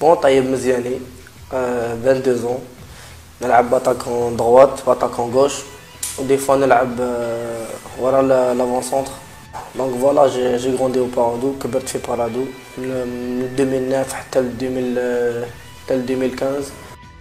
attaquant, Taïeb Mziani, 22 ans. نلعب attaquant droite, attaquant gauche. Des fois نلعب ورا l'avant-centre. Donc voilà, j'ai grandi au Paradou, كبرت في Paradou من 2009 حتى 2015.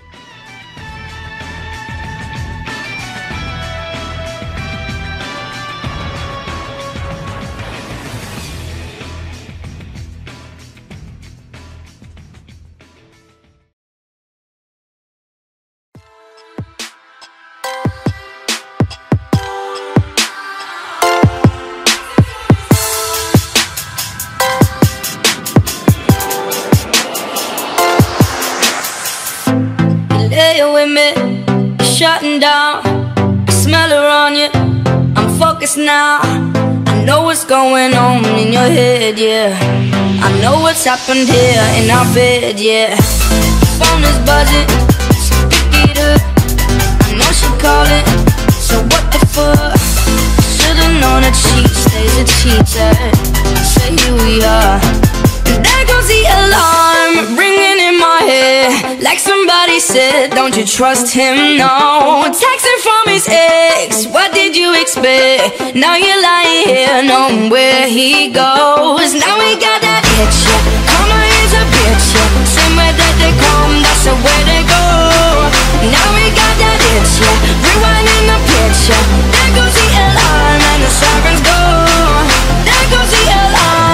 With me, shutting down. I smell her on you. I'm focused now. I know what's going on in your head, yeah. I know what's happened here in our bed, yeah. Phone is buzzing, so pick it up. I know she calling, so what the fuck? Should've known a cheat stays a cheater. So here we are. And there goes the alarm, ringing in my head. Like somebody said, don't you trust him, no. Texting from his ex, what did you expect? Now you're lying here, knowing where he goes. Now we got that itch, yeah. Karma is a bitch, yeah. Same way that they come, that's the way they go. Now we got that itch, yeah. Rewinding the picture. There goes the alarm and the sirens go. There goes the alarm.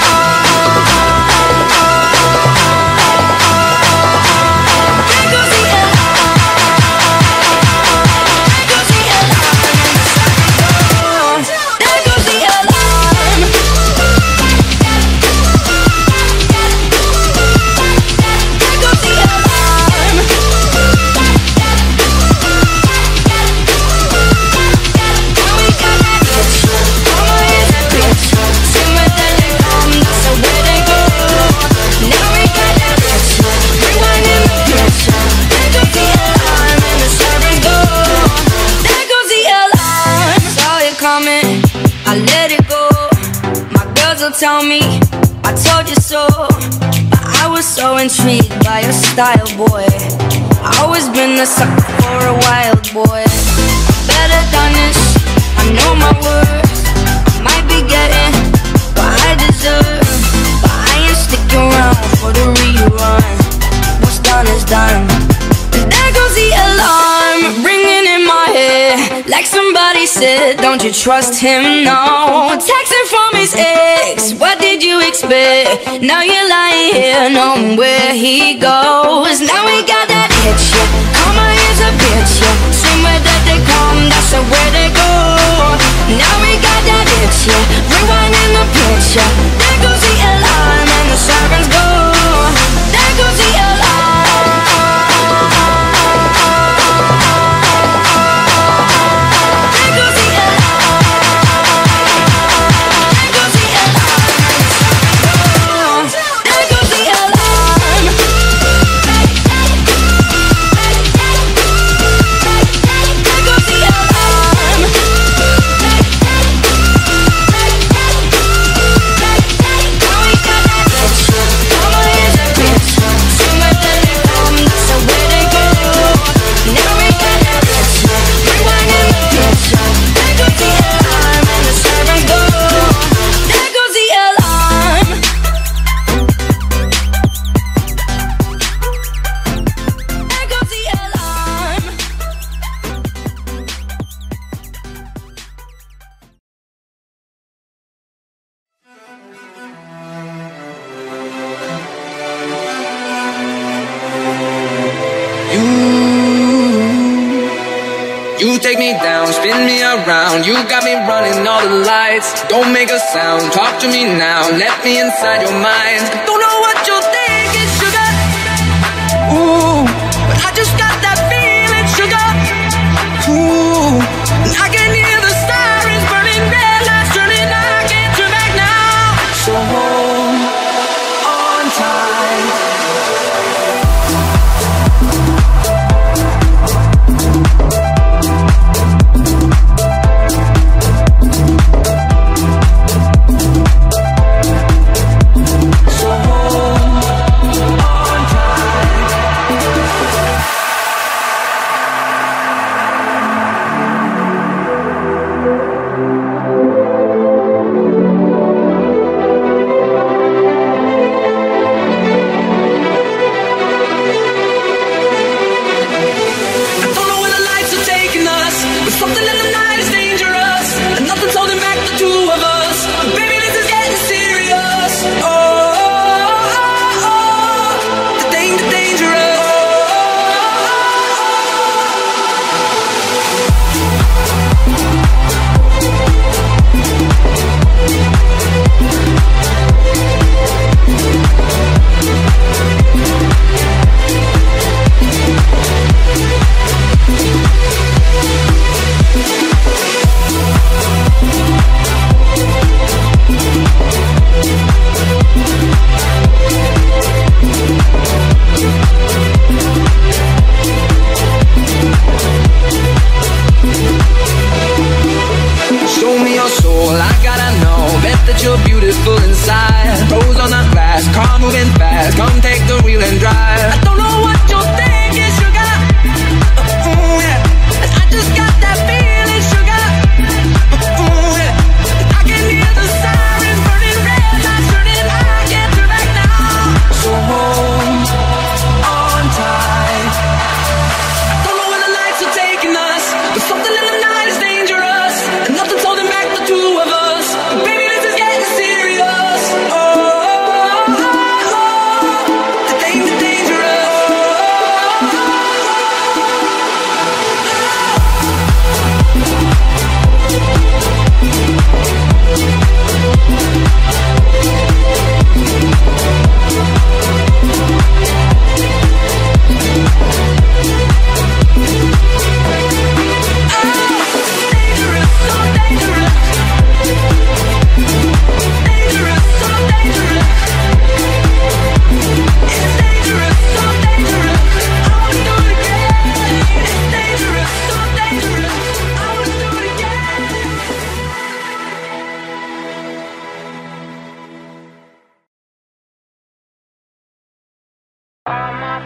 Tell me, I told you so. But I was so intrigued by your style, boy. I always been the sucker for a wild boy. Better done this, I know my worth. I might be getting what I deserve, but I ain't sticking around for the rerun. What's done is done. And there goes the alarm, ringing in my head. Like somebody said, don't you trust him, no. Texting from his ex, what did you expect? Now you're lying here, knowing where he goes. Now we got that itch, yeah. Karma is a bitch, yeah. Same way that they come, that's the way they go. Now we got that itch, yeah. Rewinding the picture. There goes the alarm and the sirens go. There goes the alarm. You take me down, spin me around. You got me running all the lights. Don't make a sound, talk to me now. Let me inside your mind. Don't know what you're thinking, sugar. Ooh, but I just got that feeling, sugar. Ooh, and I can hear the sirens burning, red lights turning. I can't turn back now. So hold on tight. So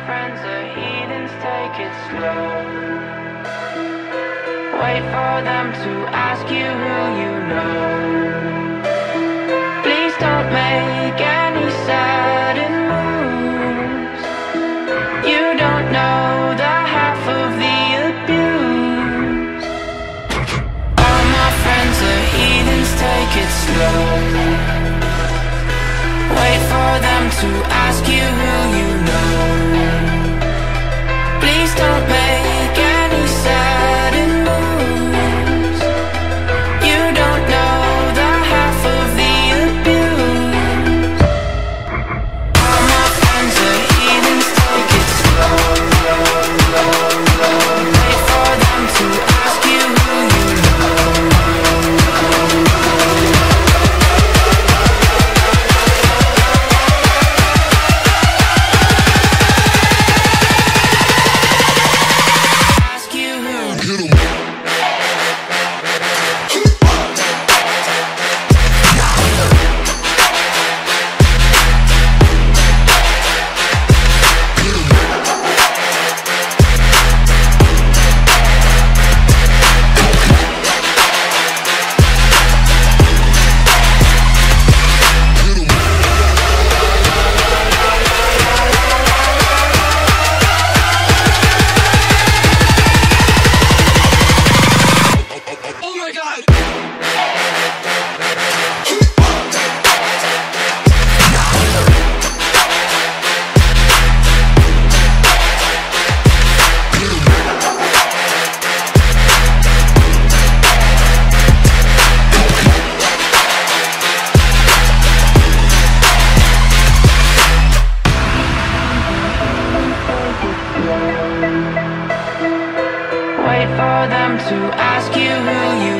friends are heathens, take it slow. Wait for them to ask you who you know. Please don't make any sudden moves. You don't know the half of the abuse. All my friends are heathens, take it slow. Wait for them to ask you who you know. Please don't make any sudden moves. You don't know the half of the abuse. All my friends are heathens, take it slow. Wait for them to ask you who you know. Wait for them to ask you who you